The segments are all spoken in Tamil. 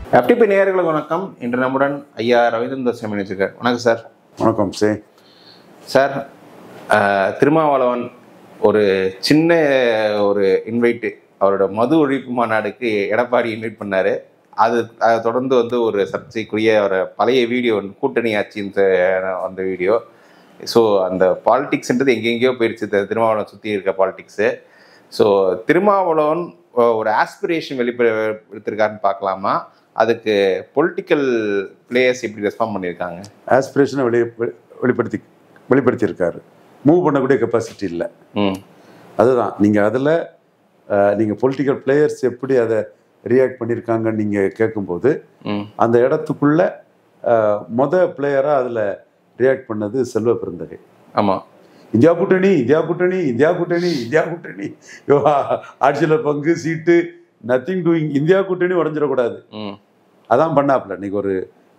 FTP நேயர்களுக்கு வணக்கம். இன்று நம்முடன் ஐயா ரவீந்திர சாமி நினைச்சிருக்கார். வணக்கம் சார். வணக்கம் சார். திருமாவளவன் ஒரு சின்ன ஒரு இன்வைட்டு, அவரோட மது ஒழிப்பு மாநாடுக்கு எடப்பாடி இன்வைட் பண்ணார். அதை தொடர்ந்து ஒரு சர்ச்சைக்குரிய ஒரு பழைய வீடியோ கூட்டணி ஆட்சின்ற அந்த வீடியோ. ஸோ அந்த பாலிடிக்ஸ்ன்றது எங்கெங்கேயோ போயிடுச்சு, திருமாவளவன் சுற்றி இருக்க பாலிடிக்ஸு. ஸோ திருமாவளவன் ஒரு ஆஸ்பிரேஷன் வெளிப்படுத்திருக்காருன்னு பார்க்கலாமா? அதுக்கு பொலிட்டிக்கல் பிளேயர்ஸ் எப்படி ரெஸ்பாண்ட் பண்ணியிருக்காங்க? ஆஸ்பிரேஷனை வெளிப்படுத்தியிருக்காரு. மூவ் பண்ணக்கூடிய கெப்பாசிட்டி இல்லை. அதுதான் நீங்கள் அதில் நீங்கள் பொலிட்டிக்கல் பிளேயர்ஸ் எப்படி அதை ரியாக்ட் பண்ணியிருக்காங்கன்னு நீங்கள் கேட்கும்போது அந்த இடத்துக்குள்ள பிளேயராக அதில் ரியாக்ட் பண்ணது செல்வ பெருந்தகை. ஆமாம், இந்தியா கூட்டணி இந்தியா கூட்டணி இந்தியா கூட்டணி இந்தியா கூட்டணி, ஆட்சியில் பங்கு சீட்டு நத்திங் டூயிங், இந்தியா கூட்டணி உடஞ்சிடக்கூடாது, அதான் பண்ணாப்புல. இன்னைக்கு ஒரு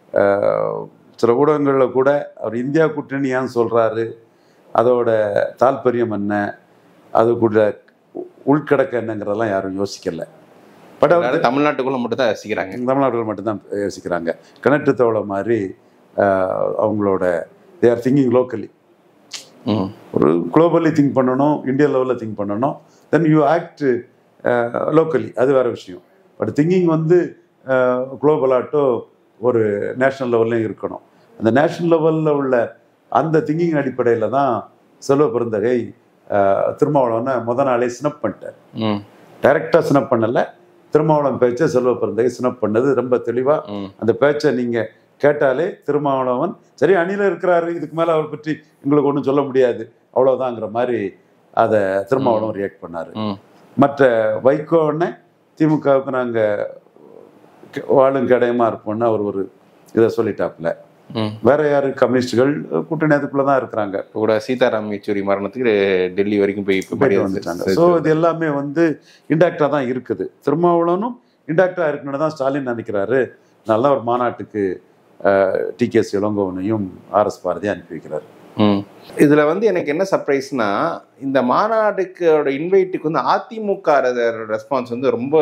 சில ஊடகங்களில் கூட அவர் இந்தியா கூட்டணி ஏன் சொல்கிறாரு, அதோட தாற்பயம் என்ன, அதுக்குள்ள உள்கடக்க என்னங்கிறதெல்லாம் யாரும் யோசிக்கல. பட் அவர் தமிழ்நாட்டுக்குள்ள மட்டும் தான் யோசிக்கிறாங்க. தமிழ்நாட்டுக்குள்ள மட்டும்தான் யோசிக்கிறாங்க. கிணற்று தவளை மாதிரி அவங்களோட தே ஆர் திங்கிங் லோக்கலி. ஒரு குளோபலி திங்க் பண்ணணும், இந்தியா லெவலில் திங்க் பண்ணணும், தென் யூ ஆக்ட் லோக்கலி, அது வேற விஷயம். பட் திங்கிங் குளோபலாட்டோ ஒரு நேஷ்னல் லெவல்லையும் இருக்கணும். அந்த நேஷ்னல் லெவலில் உள்ள அந்த திங்கிங் அடிப்படையில் தான் செல்வ பெருந்தகை திருமாவளவனை நாளே ஸ்னப் பண்ணிட்டார். டைரக்டாக ஸ்னப் பண்ணலை, திருமாவளவன் பேச்சை செல்வ பெருந்தகை ஸ்னப் பண்ணது ரொம்ப தெளிவாக. அந்த பேச்சை நீங்கள் கேட்டாலே திருமாவளவன் சரி அணியில் இருக்கிறாரு, இதுக்கு மேலே அவரை பற்றி எங்களுக்கு ஒன்றும் சொல்ல முடியாது, அவ்வளோதாங்கிற மாதிரி அதை திருமாவளவன் ரியாக்ட் பண்ணார். மற்ற வைகோன்னு திமுகவுக்கு நாங்கள் வாழும் கடையமா இருப்போம்னு அவர் ஒரு இதை சொல்லிட்டாப்புல. வேற யாரு, கம்யூனிஸ்டுகள் கூட்டணி அதுக்குள்ள தான் இருக்கிறாங்க. கூட சீதாராம் யெச்சூரி மரணத்துக்கு டெல்லி வரைக்கும் போய் வந்துட்டாங்க. ஸோ இது எல்லாமே இன்டாக்டா தான் இருக்குது. திருமாவளவனும் இன்டாக்டா இருக்குன்னு தான் ஸ்டாலின் நினைக்கிறாரு. நல்ல ஒரு மாநாட்டுக்கு டிகேஎஸ் இளங்கோவனையும் ஆர்எஸ் பாரதி அனுப்பி வைக்கிறாரு. இதுல எனக்கு என்ன சர்ப்ரைஸ்னா, இந்த மாநாடுக்கோட இன்வைட்டுக்கு அதிமுக ரெஸ்பான்ஸ் ரொம்ப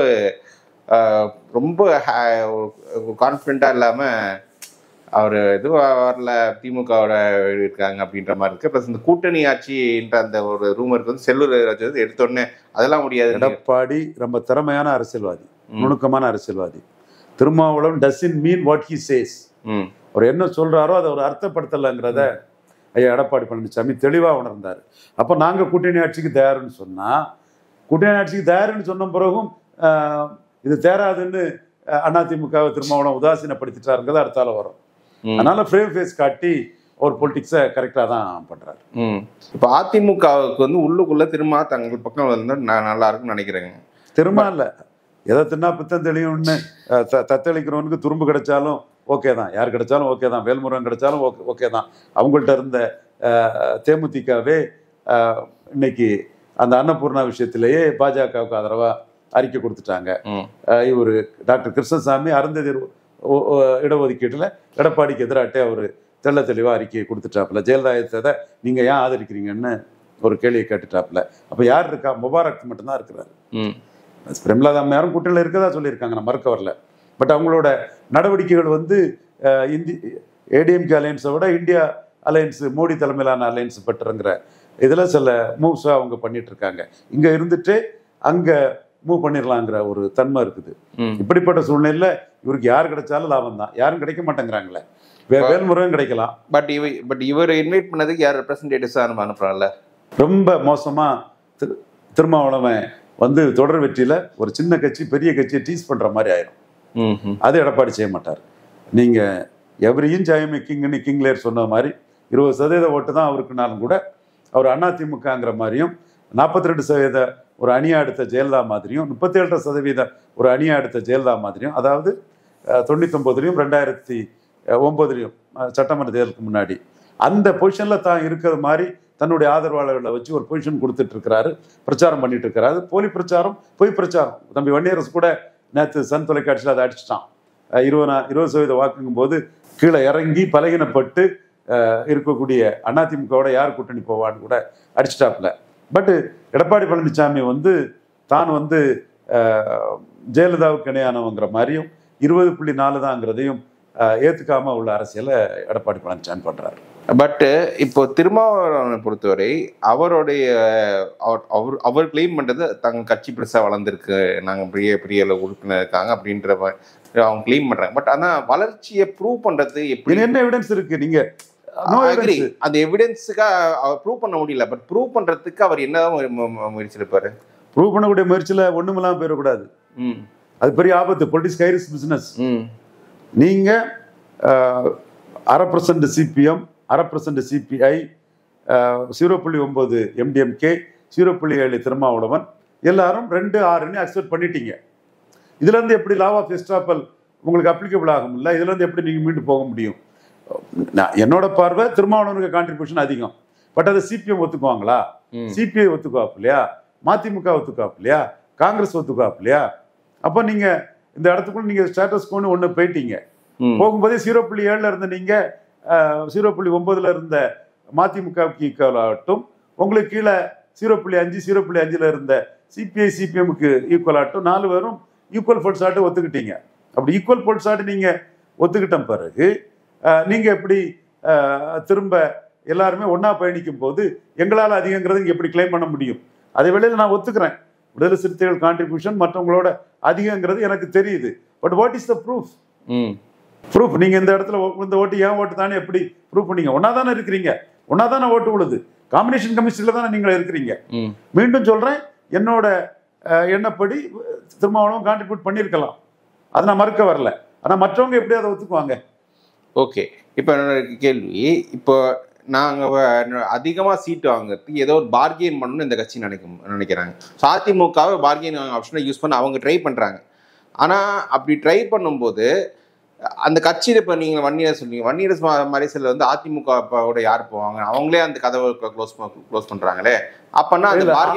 ரொம்ப கான்ஃபிடண்டா இல்லாம, அவர் எதுவும் வரல, திமுகவோட இருக்காங்க அப்படின்ற மாதிரி இருக்கு. பிளஸ் இந்த கூட்டணி ஆட்சின்ற அந்த ஒரு ரூமருக்கு செல்லூர் எடுத்தோடனே அதெல்லாம் முடியாது. எடப்பாடி ரொம்ப திறமையான அரசியல்வாதி, நுணுக்கமான அரசியல்வாதி. Thirumavalavan doesn't mean what he says. அவர் என்ன சொல்றாரோ அதை ஒரு அர்த்தப்படுத்தலைங்கிறத ஐயா எடப்பாடி பழனிசாமி தெளிவா உணர்ந்தார். அப்போ நாங்க கூட்டணி ஆட்சிக்கு தயாருன்னு சொன்னா, கூட்டணி ஆட்சிக்கு தயாருன்னு சொன்ன பிறகும் இது தேராதுன்னு அதிமுகவை திருமாவளவன் உதாசீனப்படுத்திட்டாருங்கிறது அடுத்தால வரும். அதனால ஃப்ரேம் ஃபேஸ் காட்டி ஒரு பொலிட்டிக்ஸை கரெக்டாக தான் பண்றாரு. இப்போ அதிமுகவுக்கு உள்ளுக்குள்ள திரும்ப தங்கள் பக்கம் நல்லா இருக்குன்னு நினைக்கிறேங்க. திரும்ப இல்லை, எதை தின்னா பித்தம் தெளியும்னு தத்தளிக்கிறவனுக்கு துரும்பு கிடைச்சாலும் ஓகே தான், யார் கிடைச்சாலும் ஓகே தான், வேல்முருகன் கிடைச்சாலும் ஓகே தான். அவங்கள்ட்ட இருந்த தேமுதிகவே இன்னைக்கு அந்த அன்னபூர்ணா விஷயத்திலேயே பாஜகவுக்கு ஆதரவா அறிக்கை கொடுத்துட்டாங்க. இவர் டாக்டர் கிருஷ்ணசாமி அருந்ததி இடஒதுக்கீட்டுல எடப்பாடிக்கு எதிராட்டே அவர் தெள்ள தெளிவா அறிக்கையை கொடுத்துட்டாப்புல. ஜெயலலிதா நீங்க ஏன் ஆதரிக்கிறீங்கன்னு ஒரு கேள்வியை கேட்டுட்டாப்புல. அப்ப யார் இருக்கா? முபாரக் மட்டும்தான் இருக்கிறாரு. பிரேமலதா யாரும் கூட்டணியில் இருக்கதா சொல்லியிருக்காங்க, நான் மறுக்க வரல. பட் அவங்களோட நடவடிக்கைகள் ஏடிஎம்கே அலையன்ஸை விட இந்தியா அலையன்ஸ், மோடி தலைமையிலான அலையன்ஸ் பெற்றுங்கிற இதுல சில மூவ்ஸ் அவங்க பண்ணிட்டு இருக்காங்க. இங்க இருந்துட்டு அங்க மூவ் பண்ணிடலாங்கிற ஒரு தன்மை இருக்குது. இப்படிப்பட்ட சூழ்நிலையில இவருக்கு யார் கிடைச்சாலும் லாபம் தான். யாரும் கிடைக்க மாட்டேங்கிறாங்களே, வேல்முருகன் கிடைக்கலாம். பட் இவர் இன்வைட் பண்ணதுக்கு யார் ரெப்ரசன்டேட்டிவ்ஸா அனுப்புறாங்கல்ல, ரொம்ப மோசமா திருமாவளவன் தொடர் வெற்றியில ஒரு சின்ன கட்சி பெரிய கட்சியை டீஸ் பண்ற மாதிரி ஆயிரும். அது எடப்பாடி செய்ய மாட்டார். நீங்க every inch I am a கிங்னு கிங்லேயர் சொன்ன மாதிரி 20% ஓட்டு தான் அவருக்குனாலும் கூட அவர் அதிமுகங்கிற மாதிரியும், 42% ஒரு அணியா எடுத்த ஜெயலலிதா மாதிரியும், 37% ஒரு அணியா எடுத்த ஜெயலலிதா மாதிரியும், அதாவது 99 2009 சட்டமன்ற தேர்தலுக்கு முன்னாடி அந்த பொசிஷன்ல தான் இருக்கிற மாதிரி தன்னுடைய ஆதரவாளர்களை வச்சு ஒரு பொசிஷன் கொடுத்துட்டு இருக்கிறாரு, பிரச்சாரம் பண்ணிட்டு இருக்கிறாரு. போலி பிரச்சாரம், பொய் பிரச்சாரம். தம்பி வன்னியரசு கூட நேற்று சன் தொலைக்காட்சியில் அதை அடிச்சுட்டான். 20% வாக்குங்கும் போது கீழே இறங்கி பலகீனப்பட்டு இருக்கக்கூடிய அதிமுகவோட யார் கூட்டணி போவான்னு கூட அடிச்சுட்டாப்புல. பட் எடப்பாடி பழனிசாமி தான் ஜெயலலிதாவுக்கு இணையானவங்கிற மாதிரியும் 20.4 தான்ங்கிறதையும் ஏத்துக்காம உள்ள அரசியலை எடப்பாடி பழனிசாமி பண்றாரு. பட் இப்போ திருமாவளவனை பொறுத்தவரை அவருடைய அவர் கிளைம் பண்றது தங்க கட்சி பெருசா வளர்ந்துருக்கு, நாங்க பெரிய பெரிய உறுப்பினர் இருக்காங்க அப்படின்ற அவங்க கிளைம் பண்றாங்க. பட் ஆனா வளர்ச்சியை ப்ரூவ் பண்றது எப்படி, என்ன எவிடன்ஸ் இருக்கு? நீங்க அந்த எவிடன்ஸுக்காக ப்ரூவ் பண்ண முடியல. பட் ப்ரூவ் பண்றதுக்கு அவர் என்னதான் முயற்சி எடுப்பாரு? ப்ரூவ் பண்ணக்கூடிய முயற்சியில ஒண்ணுமில்லாம போயிடக்கூடாது. அது பெரிய ஆபத்து. Politics high risk business. நீங்க 1/2% சிபிஎம், 1/2% சிபிஐ, 0.9 எம்டிஎம்கே, 0.7 திருமாவளவன், எல்லாரும் 2-6 அக்செப்ட் பண்ணிட்டீங்க. இதுல இருந்து எப்படி லா ஆஃப் எஸ்டாப்பல் உங்களுக்கு அப்ளிகபிள் ஆகும்? இல்ல இதுல இருந்து எப்படி நீங்க மீண்டு போக முடியும்? என்னோட பார்வை திருமாவளவனுக்கு கான்ட்ரிபியூஷன் அதிகம். பட் அதை சிபிஎம் ஒத்துக்குவாங்களா? சிபிஐ ஒத்துக்குவாப்பு இல்லையா? மதிமுக ஒத்துக்குவாப்பு இல்லையா? காங்கிரஸ் ஒத்துக்குவாப்பு இல்லையா? அப்ப நீங்க இந்த இடத்துக்குள்ள நீங்க ஸ்டேட்டஸ் கோன்னு ஒண்ணு போயிட்டீங்க. போகும்போதே 0.7 இருந்த நீங்க 0.9 இருந்த மதிமுகவுக்கு ஈக்குவல் ஆகட்டும், உங்களுக்கு கீழே 0.5 0.5 இருந்த சிபிஐ சிபிஎம்க்கு ஈக்குவல் ஆகட்டும், 4 பேரும் ஈக்குவல் ஃபோல்ட்ஸ் ஆட்டு ஒத்துக்கிட்டீங்க. அப்படி ஈக்குவல் ஃபோல்ட்ஸ் ஆட்டு நீங்க ஒத்துக்கிட்ட பிறகு நீங்க எப்படி திரும்ப எல்லாருமே ஒன்னா பயணிக்கும் போது எங்களால் அதிகங்கிறது எப்படி கிளைம் பண்ண முடியும்? அதே வேளையில் நான் ஒத்துக்கிறேன், விடுதலை சிறுத்தைகள் கான்ட்ரிபியூஷன் மற்றவங்களோட அதிகங்கிறது எனக்கு தெரியுது. But what is the proof? Proof நீங்க இந்த இடத்துல இந்த ஓட்டு ஏன் ஓட்டு தானே எப்படி ப்ரூஃப் பண்ணீங்க? ஒன்னா தானே இருக்கிறீங்க, ஒன்னா தானே ஓட்டு விழுது, காம்பினேஷன் கமிஷன்ல தானே நீங்க இருக்கிறீங்க. மீண்டும் சொல்றேன், என்னோட எண்ணப்படி திருமாவளவன் கான்ட்ரிபியூட் பண்ணியிருக்கலாம், அதை நான் மறுக்க வரல. ஆனா மற்றவங்க எப்படி அதை ஒத்துக்குவாங்க? ஓகே, இப்போ என்னோட கேள்வி, இப்போ நாங்கள் அதிகமாக சீட்டு வாங்குறதுக்கு ஏதோ ஒரு பார்கெயின் பண்ணணும்னு இந்த கட்சி நினைக்கிறாங்க. அதிமுகவை பார்கெயின் ஆப்ஷனை யூஸ் பண்ண அவங்க ட்ரை பண்ணுறாங்க. ஆனால் அப்படி ட்ரை பண்ணும்போது அந்த கட்சியில் இப்போ நீங்கள் வன்னியரசு சொன்னீங்க, வன்னியரசு மறைசல் வந்து அதிமுகவோட யார் போவாங்க? அவங்களே அந்த கதவை க்ளோஸ் பண்ணுறாங்களே. அப்போனா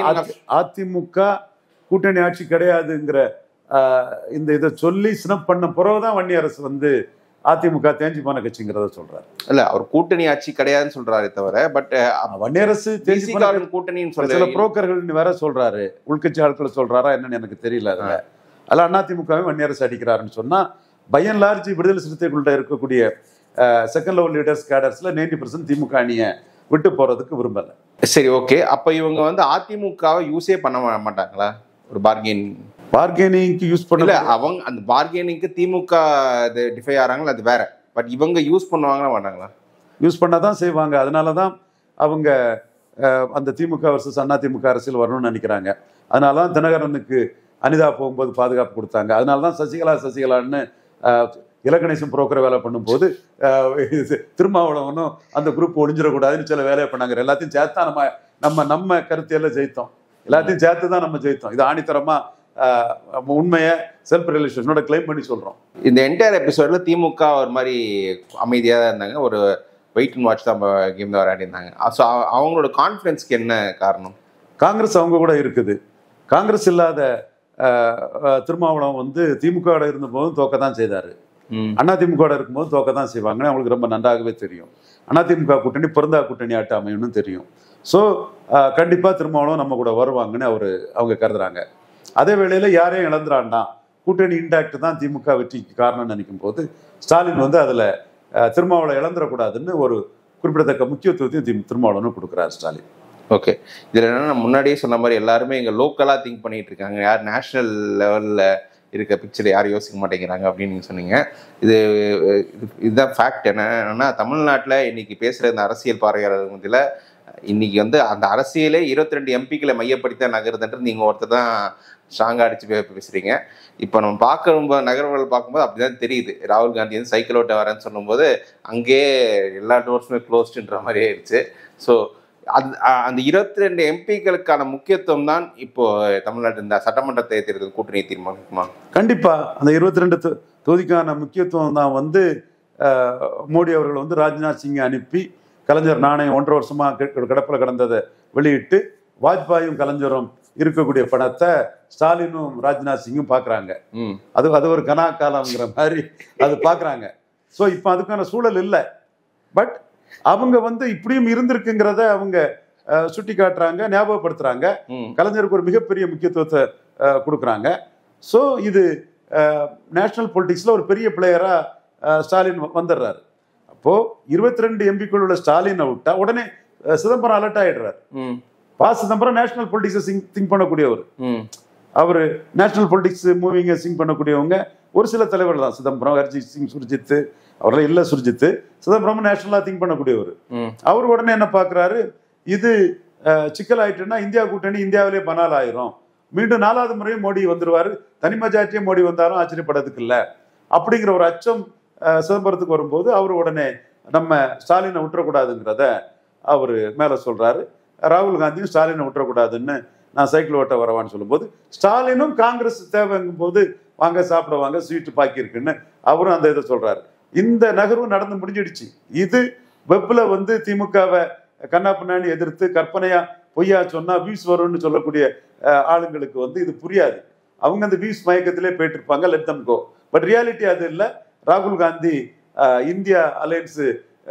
அதிமுக கூட்டணி ஆட்சி கிடையாதுங்கிற இந்த இதை சொல்லி ஸ்னப் பண்ண பிறகுதான் வன்னியரசு வந்து அதிமுக தேஞ்சு போன கட்சிங்கிறத சொல்றாரு. இல்ல, அவர் கூட்டணி ஆட்சி கிடையாதுன்னு சொல்றாரு தவிர, பட் வன்னியரசு கூட்டணின்னு சொல்ல சில புரோக்கர்கள் வேற சொல்றாரு, உள்கட்சி ஆட்கள் சொல்றாரா என்னன்னு எனக்கு தெரியல. அதுல அதிமுகவை வன்னியரசு அடிக்கிறாருன்னு சொன்னா பை அண்ட் லார்ஜ் விடுதலை சிறுத்தைகள்கிட்ட இருக்கக்கூடிய செகண்ட் லெவல் லீடர்ஸ் கேடர்ஸ்ல 90% திமுக அணியை விட்டு போறதுக்கு விரும்பல. சரி, ஓகே. அப்ப இவங்க வந்து அதிமுகவை யூஸே பண்ண மாட்டாங்களா? ஒரு பார்கெனிங்க்கு யூஸ் பண்ணல. அவங்க அந்த பார்கெனிங்க்கு திமுக டிஃபை ஆறாங்களா, அது வேற. பட் இவங்க யூஸ் பண்ணுவாங்களா மாட்டாங்களா? யூஸ் பண்ணாதான் செய்வாங்க. அதனாலதான் அவங்க அந்த திமுக வர்சஸ் அதிமுக அரசியல் வரணும்னு நினைக்கிறாங்க. அதனாலதான் தினகரனுக்கு அனிதா போகும்போது பாதுகாப்பு கொடுத்தாங்க. அதனாலதான் சசிகலான்னு இலக்கணேசம் புரோக்கர் வேலை பண்ணும்போது திருமாவளவனும் அந்த குரூப் ஒளிஞ்சிடக்கூடாதுன்னு சில வேலையை பண்ணாங்க. எல்லாத்தையும் சேர்த்தா நம்ம கருத்தியெல்லாம் ஜெயித்தோம். எல்லாத்தையும் சேர்த்து தான் நம்ம ஜெயித்தோம். இது ஆணித்தரமா உண்மையை செல்ஃப் ரியலைசேஷனோட கிளைம் பண்ணி சொல்றோம். இந்த என்டையர் எபிசோட்ல திமுக ஒரு மாதிரி அமைதியாக தான் இருந்தாங்க, ஒரு வெயிட் அண்ட் வாட்ச் தான் கேம் தான் விளையாடி இருந்தாங்க. ஸோ அவங்களோட கான்ஃபிடன்ஸ்க்கு என்ன காரணம்? காங்கிரஸ் அவங்க கூட இருக்குது. காங்கிரஸ் இல்லாத திருமாவளவன் வந்து திமுக இருந்தபோதும் தோக்க தான் செய்தாரு, அதிமுக இருக்கும்போது தோக்க தான் செய்வாங்கன்னு அவங்களுக்கு ரொம்ப நன்றாகவே தெரியும். அதிமுக கூட்டணி பொருந்தா கூட்டணி ஆட்ட அமையும்னு தெரியும். ஸோ கண்டிப்பா திருமாவளவன் நம்ம கூட வருவாங்கன்னு அவங்க கருதுறாங்க. அதே வேளையில யாரையும் இழந்துறான்டா, கூட்டணி இன்டாக்ட் தான் திமுக வெற்றிக்கு காரணம்னு நினைக்கும் போது ஸ்டாலின் வந்து அதுல திருமாவளவன் இழந்துடக்கூடாதுன்னு ஒரு குறிப்பிடத்தக்க முக்கியத்துவத்தையும் திருமாவளவன் கொடுக்குறாரு ஸ்டாலின். ஓகே, இதில் என்னன்னா முன்னாடியே சொன்ன மாதிரி எல்லாருமே இங்கே லோக்கலாக திங்க் பண்ணிட்டு இருக்காங்க, யார் நேஷனல் லெவலில் இருக்க பிக்சர் யாரும் யோசிக்க மாட்டேங்கிறாங்க அப்படின்னு நீங்கள் சொன்னீங்க. இதுதான் ஃபேக்ட். என்னன்னா தமிழ்நாட்டில் இன்னைக்கு பேசுகிற இந்த அரசியல் பார்வையாளர்கள் மத்தியில் இன்னைக்கு வந்து அந்த அரசியலே 22 எம்பிக்களை மையப்படுத்தி தான் நகருதுன்றது நீங்கள் ஒருத்தர் தான் ஸ்ட்ராங்காக அடிச்சு பேசுகிறீங்க. இப்போ நம்ம பார்க்கும்போது நகர்வுகள் பார்க்கும்போது அப்படிதான் தெரியுது. ராகுல் காந்தி வந்து சைக்கிள் ஓட்ட வரேன்னு சொல்லும்போது அங்கேயே எல்லா டோர்ஸுமே க்ளோஸ்டுன்ற மாதிரி ஆயிடுச்சு. ஸோ அந்த 22 எம்பிக்களுக்கான முக்கியத்துவம் தான் இப்போ தமிழ்நாட்டு இந்த சட்டமன்ற தேர்தல் கூட்டணி தீர்மானிக்குமா? கண்டிப்பா அந்த 22 தொகுதிக்கான முக்கியத்துவம் தான் வந்து மோடி அவர்கள் வந்து ராஜ்நாத் சிங்கை அனுப்பி கலைஞர் நாணயம் 1.5 வருஷமா கிடப்பில் கிடந்ததை வெளியிட்டு வாஜ்பாயும் கலைஞரும் இருக்கக்கூடிய பணத்தை ஸ்டாலினும் ராஜ்நாத் சிங்கும் பாக்குறாங்க. அது ஒரு கனாக்காலம்ங்கிற மாதிரி அது பாக்குறாங்க. ஸோ இப்போ அதுக்கான சூழல் இல்லை. பட் அவங்க வந்து இப்படியும் இருந்திருக்குங்கிறத அவங்க சுட்டி காட்டுறாங்க, ஞாபகப்படுத்துறாங்க. கலைஞருக்கு ஒரு மிகப்பெரிய முக்கியத்துவத்தை கொடுக்குறாங்க. ஸோ இது நேஷனல் பொலிட்டிக்ஸில் ஒரு பெரிய பிளேயராக ஸ்டாலின் வந்துடுறாரு. அப்போது 22 எம்பிக்கள் உள்ள ஸ்டாலினை விட்டா உடனே சிதம்பரம் அலர்ட் ஆகிடுறாரு. சிதம்பரம் நேஷனல் பொலிட்டிக்ஸை திங்க் பண்ணக்கூடியவர். அவர் நேஷனல் பொலிட்டிக்ஸ் மூவிங்கை சிங் பண்ணக்கூடியவங்க ஒரு சில தலைவர்கள் தான். சிதம்பரம், ஹர்ஜித் சிங், சுர்ஜித், அவரெல்லாம் இல்லை. சுர்ஜித், சிதம்பரம் நேஷனலாக திங்க் பண்ணக்கூடியவர். அவர் உடனே என்ன பார்க்குறாரு, இது சிக்கல் ஆயிட்டுன்னா இந்தியா கூட்டணி இந்தியாவிலே பனால் ஆயிரும், மீண்டும் 4வது முறையும் மோடி வந்துடுவார், தனி மெஜாரிட்டியே மோடி வந்தாலும் ஆச்சரியப்படுறதுக்கு இல்லை அப்படிங்கிற ஒரு அச்சம் சிதம்பரத்துக்கு வரும்போது அவர் உடனே நம்ம ஸ்டாலினை விட்டுறக்கூடாதுங்கிறத அவர் மேலே சொல்கிறாரு. ராகுல் காந்தியும் ஸ்டாலினை விட்டுறக்கூடாதுன்னு நான் சைக்கிள் ஓட்ட வரவான்னு சொல்லும்போது, ஸ்டாலினும் காங்கிரஸ் தேவைங்கும் போது வாங்க சாப்பிட வாங்க, ஸ்வீட்டு பாக்கி இருக்குன்னு அவரும் அந்த இதை சொல்றாரு. இந்த நகர்வு நடந்து முடிஞ்சிடுச்சு. இது வெப்பில் வந்து திமுகவை கண்ணா பின்னாடி எதிர்த்து கற்பனையா பொய்யா சொன்னா வியூஸ் வரும்னு சொல்லக்கூடிய ஆளுங்களுக்கு வந்து இது புரியாது. அவங்க அந்த வியூஸ் மயக்கத்திலே போயிட்டு இருப்பாங்க, let them go. But reality அது இல்லை. ராகுல் காந்தி இந்தியா அலையன்ஸு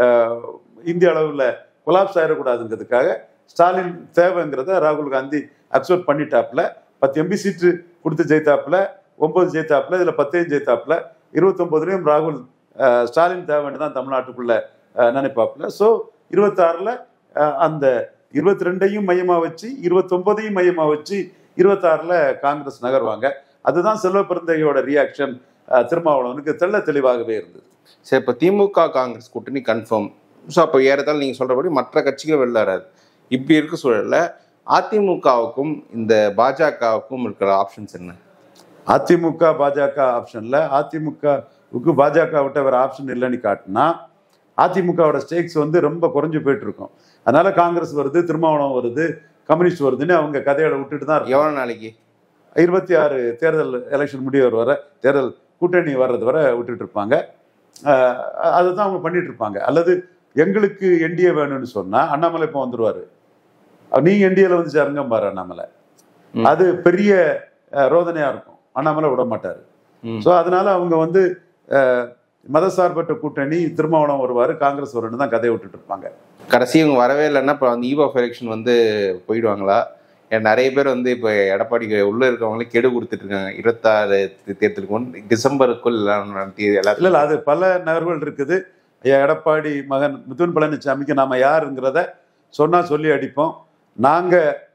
இந்திய அளவில் கொலாப்ஸ் ஆயிடக்கூடாதுங்கிறதுக்காக ஸ்டாலின் தேவைங்கிறத ராகுல் காந்தி அக்செப்ட் பண்ணிட்டாப்புல. 10 எம்பி சீட்டு கொடுத்து ஜெயித்தாப்புல, 9 ஜெயித்தாப்புல, இதில் 10 ஜெயித்தாப்புல. 29லையும் ராகுல் ஸ்டாலின் தேவைன்னு தான் தமிழ்நாட்டுக்குள்ள நினைப்பாப்புல. ஸோ 26ல் அந்த 22ஐயும் மையமாக வச்சு 29ஐயும் மையமாக வச்சு 26ல் காங்கிரஸ் நகர்வாங்க. அதுதான் செல்வ பெருந்தகையோட ரியாக்ஷன் திருமாவளவனுக்கு தெள்ள தெளிவாகவே இருந்தது. சரி, இப்போ திமுக காங்கிரஸ் கூட்டணி கன்ஃபார்ம். ஸோ அப்போ ஏறத்தாலும் நீங்கள் சொல்கிறபடி மற்ற கட்சிகள் வெளில வராது. இப்படி இருக்க சூழலில் அதிமுகவுக்கும் இந்த பாஜகவுக்கும் இருக்கிற ஆப்ஷன்ஸ் என்ன? அதிமுக பாஜக ஆப்ஷனில் அதிமுகவுக்கு பாஜக விட்ட வேறு ஆப்ஷன் இல்லைன்னு காட்டினா அதிமுகவோட ஸ்டேக்ஸ் வந்து ரொம்ப குறைஞ்சு போயிட்டு இருக்கும். அதனால காங்கிரஸ் வருது, திருமாவளவன் வருது, கம்யூனிஸ்ட் வருதுன்னு அவங்க கதையோட விட்டுட்டு தான் இருக்கும். எவ்வளோ நாளைக்கு? 26 தேர்தல் எலெக்ஷன் முடிவர் வர, தேர்தல் கூட்டணி வர்றது வரை விட்டுட்டு இருப்பாங்க. அதுதான் அவங்க பண்ணிட்டு இருப்பாங்க. அல்லது எங்களுக்கு என்டிஏ வேணும்னு சொன்னா அண்ணாமலை இப்போ வந்துருவாரு, நீங்க என்டிஏல வந்து சேருங்க பாரு அண்ணாமலை. அது பெரிய ரோதனையா இருக்கும், அண்ணாமலை விட மாட்டாரு. ஸோ அதனால அவங்க வந்து மதசார்பற்ற கூட்டணி, திருமாவளவன் வருவாரு, காங்கிரஸ் வரும்னு தான் கதையை விட்டுட்டு இருப்பாங்க. கடைசி இவங்க வரவே இல்லைன்னா இப்போ அந்த ஈவ் ஆஃப் எலெக்ஷன் வந்து போயிடுவாங்களா? நிறைய பேர் வந்து இப்போ எடப்பாடி உள்ள இருக்கவங்களே கெடு கொடுத்துட்டு இருக்காங்க. 26 தேர்தலுக்கு முன் டிசம்பருக்குள் நடத்தி எல்லாத்தையும். இல்லை, அது பல நகர்வுகள் இருக்குது. எடப்பாடி மகன் மிதுன் பழனிசாமிக்கு நாம யாருங்கிறத சொன்னா சொல்லி அடிப்போம். நாங்க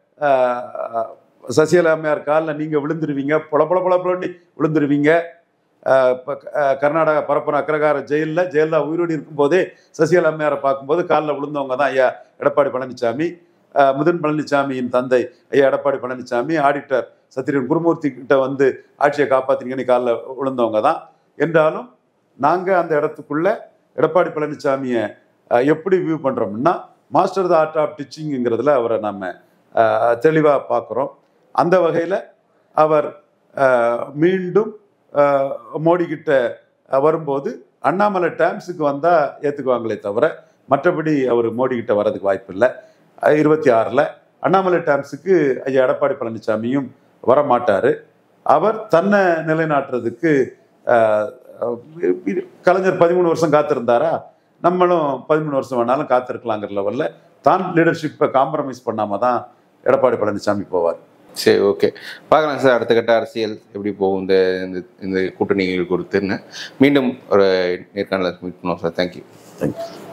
சசிகலா அம்மையார் காலில் நீங்க விழுந்துருவீங்க, பொலப்பொலப்பொலப்பொலன்னு விழுந்துருவீங்க. கர்நாடகா பரப்புரம் அக்ரகார ஜெயிலில் ஜெயலலிதா உயிரோடு இருக்கும்போதே சசிகலா அம்மையாரை பார்க்கும்போது காலில் விழுந்தவங்க தான் ஐயா எடப்பாடி பழனிசாமி. மிதுன் பழனிசாமியின் தந்தை ஐயா எடப்பாடி பழனிசாமி ஆடிட்டர் சத்திரியன் குருமூர்த்தி கிட்ட வந்து ஆட்சியை காப்பாற்றிங்கன்னு காலில் விழுந்தவங்க தான். என்றாலும் நாங்கள் அந்த இடத்துக்குள்ள எடப்பாடி பழனிசாமியை எப்படி வியூ பண்ணுறோம்னா, மாஸ்டர் த ஆர்ட் ஆஃப் டீச்சிங்கிறதுல அவரை நம்ம தெளிவாக பார்க்குறோம். அந்த வகையில் அவர் மீண்டும் மோடி கிட்ட வரும்போது அண்ணாமலை டேம்ஸுக்கு வந்தால் ஏற்றுக்குவாங்களே தவிர மற்றபடி அவர் மோடி கிட்ட வர்றதுக்கு வாய்ப்பு இல்லை. 26ல் அண்ணாமலை டேம்ஸுக்கு ஐயா எடப்பாடி பழனிசாமியும் வர மாட்டார். அவர் தன்னை நிலைநாட்டுறதுக்கு கலைஞர் 13 வருஷம் காத்திருந்தாரா, நம்மளும் 13 வருஷம் வேணாலும் காத்திருக்கலாங்கிற லெவலில் தான் லீடர்ஷிப்பை காம்ப்ரமைஸ் பண்ணாமல் தான் எடப்பாடி பழனிசாமி போவார். சரி, ஓகே, பார்க்கலாம் சார் அடுத்த கட்ட அரசியல் எப்படி போகும் இந்த கூட்டணிகள் கொடுத்துன்னு. மீண்டும் ஒரு நேர்காணல மீட் பண்ணுவோம் சார். தேங்க்யூ.